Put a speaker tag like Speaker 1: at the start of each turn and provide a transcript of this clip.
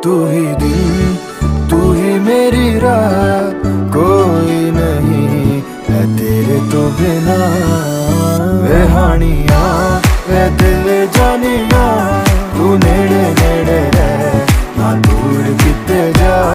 Speaker 1: तू ही दिल, तू ही मेरी राह, कोई नहीं है तेरे तो बिना। वे हानिया वे दिल जानिया